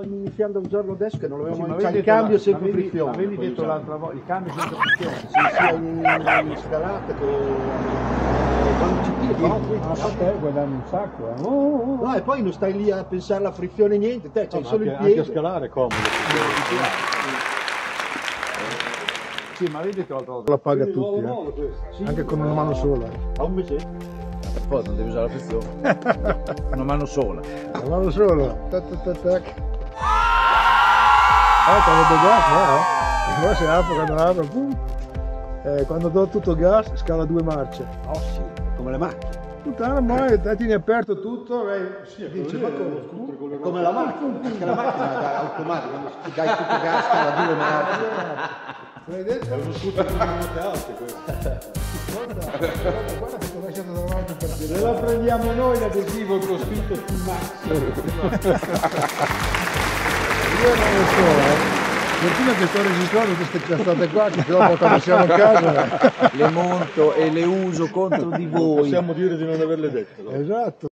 iniziando a usarlo adesso che non Sì, l'avevamo ma mai. C'ha avevi il detto cambio la- sempre l'avevi- frizione. L'avevi poi detto usavo. l'altra volta, il cambio sempre frizione. Sì, in scalata che quando ci tiri, A te guadagni un sacco, eh. no, e poi non stai lì a pensare alla frizione niente, te c'hai solo il Anche a piede. scalare è comodo. Sì, ma avevi detto l'altra volta. La paga tutti, anche con una mano sola. A un mese. Poi non devi usare la frizione. Una mano sola. Una mano sola. Tac, tac, tac, tac. Quando do gas, no? Se apro, quando apro, pum. Quando do tutto gas, scala 2 marce. Oh sì, come le macchine. Puttana, mai, te tieni aperto tutto, dice, ma come? È come la macchina, perché la macchina è automatica, quando dai tutto gas scala 2 marce. L'hai detto? È uno scooter con le note alte questo. Guarda che ti ho lasciato davanti per dire. Se la prendiamo noi l'adesivo con scritto T-Max. Io non lo so, Fortuna che sto registrando queste cazzate qua, che dopo quando siamo a casa. Le monto e le uso contro di voi. Possiamo dire di non averle dette. Esatto.